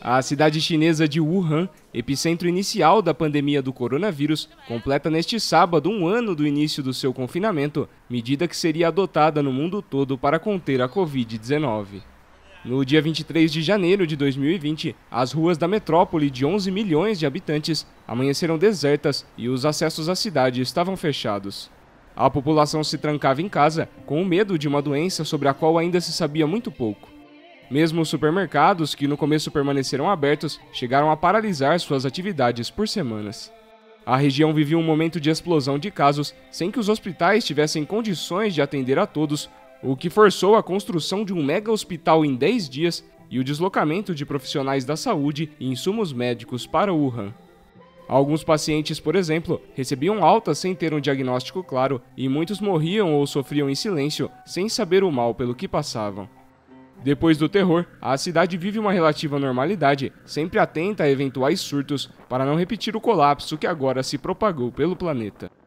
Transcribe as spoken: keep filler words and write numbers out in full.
A cidade chinesa de Wuhan, epicentro inicial da pandemia do coronavírus, completa neste sábado um ano do início do seu confinamento, medida que seria adotada no mundo todo para conter a covid dezenove. No dia vinte e três de janeiro de dois mil e vinte, as ruas da metrópole de onze milhões de habitantes amanheceram desertas e os acessos à cidade estavam fechados. A população se trancava em casa com o medo de uma doença sobre a qual ainda se sabia muito pouco. Mesmo os supermercados, que no começo permaneceram abertos, chegaram a paralisar suas atividades por semanas. A região vivia um momento de explosão de casos, sem que os hospitais tivessem condições de atender a todos, o que forçou a construção de um mega hospital em dez dias e o deslocamento de profissionais da saúde e insumos médicos para Wuhan. Alguns pacientes, por exemplo, recebiam alta sem ter um diagnóstico claro e muitos morriam ou sofriam em silêncio, sem saber o mal pelo que passavam. Depois do terror, a cidade vive uma relativa normalidade, sempre atenta a eventuais surtos, para não repetir o colapso que agora se propagou pelo planeta.